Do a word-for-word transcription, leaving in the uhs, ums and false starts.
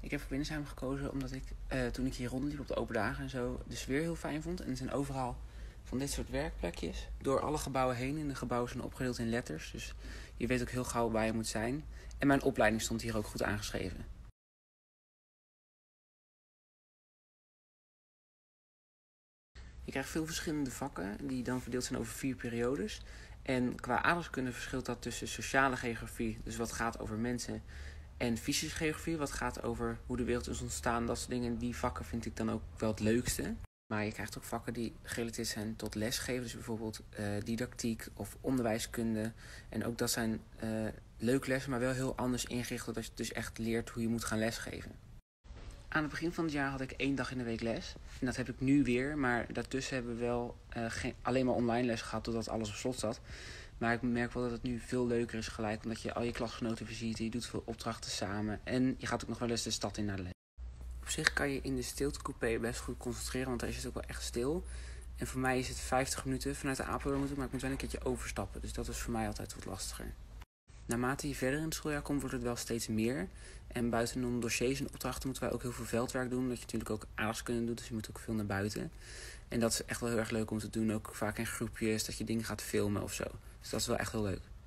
Ik heb voor Windesheim gekozen omdat ik uh, toen ik hier rondliep op de open dagen en zo de sfeer heel fijn vond. En er zijn overal van dit soort werkplekjes door alle gebouwen heen. En de gebouwen zijn opgedeeld in letters, dus je weet ook heel gauw waar je moet zijn. En mijn opleiding stond hier ook goed aangeschreven. Je krijgt veel verschillende vakken die dan verdeeld zijn over vier periodes. En qua aardrijkskunde verschilt dat tussen sociale geografie, dus wat gaat over mensen, en fysische geografie, wat gaat over hoe de wereld is ontstaan. Dat soort dingen, die vakken vind ik dan ook wel het leukste. Maar je krijgt ook vakken die gerelateerd zijn tot lesgeven. Dus bijvoorbeeld uh, didactiek of onderwijskunde. En ook dat zijn uh, leuke lessen, maar wel heel anders ingericht. Dat je dus echt leert hoe je moet gaan lesgeven. Aan het begin van het jaar had ik één dag in de week les. En dat heb ik nu weer. Maar daartussen hebben we wel uh, geen, alleen maar online les gehad, totdat alles op slot zat. Maar ik merk wel dat het nu veel leuker is gelijk. Omdat je al je klasgenoten ziet. Je doet veel opdrachten samen. En je gaat ook nog wel eens de stad in naar de les. Op zich kan je in de stiltecoupé best goed concentreren. Want daar is het ook wel echt stil. En voor mij is het vijftig minuten vanuit de Apeldoorn moeten. Maar ik moet wel een keertje overstappen. Dus dat is voor mij altijd wat lastiger. Naarmate je verder in het schooljaar komt, wordt het wel steeds meer. En buiten de dossiers en opdrachten moeten wij ook heel veel veldwerk doen. Dat je natuurlijk ook aardrijkskunde doet, dus je moet ook veel naar buiten. En dat is echt wel heel erg leuk om te doen. Ook vaak in groepjes, dat je dingen gaat filmen of zo. Dus dat is wel echt heel leuk.